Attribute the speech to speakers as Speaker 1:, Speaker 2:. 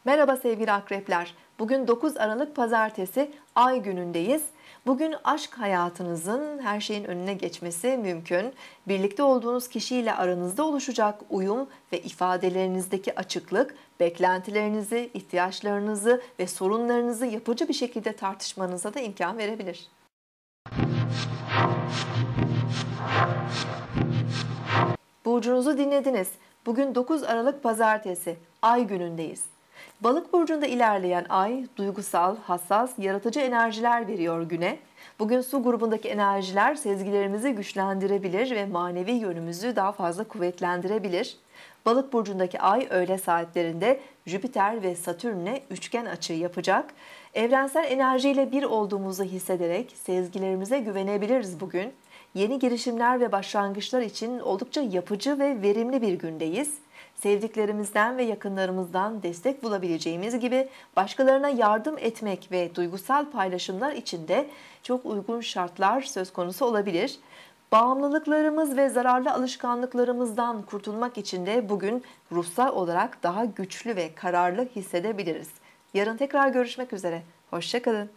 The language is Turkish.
Speaker 1: Merhaba sevgili akrepler. Bugün 9 Aralık Pazartesi, Ay günündeyiz. Bugün aşk hayatınızın her şeyin önüne geçmesi mümkün. Birlikte olduğunuz kişiyle aranızda oluşacak uyum ve ifadelerinizdeki açıklık, beklentilerinizi, ihtiyaçlarınızı ve sorunlarınızı yapıcı bir şekilde tartışmanıza da imkan verebilir. Burcunuzu dinlediniz. Bugün 9 Aralık Pazartesi, Ay günündeyiz. Balık burcunda ilerleyen ay duygusal, hassas, yaratıcı enerjiler veriyor güne. Bugün su grubundaki enerjiler sezgilerimizi güçlendirebilir ve manevi yönümüzü daha fazla kuvvetlendirebilir. Balık burcundaki ay öğle saatlerinde Jüpiter ve Satürn'le üçgen açı yapacak. Evrensel enerjiyle bir olduğumuzu hissederek sezgilerimize güvenebiliriz bugün. Yeni girişimler ve başlangıçlar için oldukça yapıcı ve verimli bir gündeyiz. Sevdiklerimizden ve yakınlarımızdan destek bulabileceğimiz gibi başkalarına yardım etmek ve duygusal paylaşımlar için de çok uygun şartlar söz konusu olabilir. Bağımlılıklarımız ve zararlı alışkanlıklarımızdan kurtulmak için de bugün ruhsal olarak daha güçlü ve kararlı hissedebiliriz. Yarın tekrar görüşmek üzere. Hoşça kalın.